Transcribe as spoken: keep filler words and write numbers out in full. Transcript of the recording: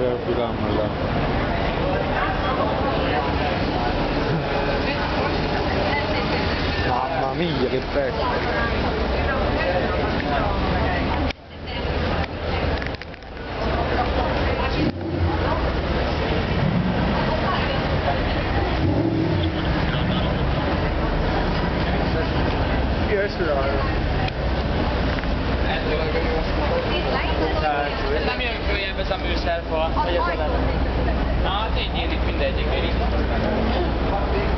era più calmo là. Mamma mia che pezzo! Nem jön följebb ez a műszerfa, vagy az elet. Na, tényleg mindegy,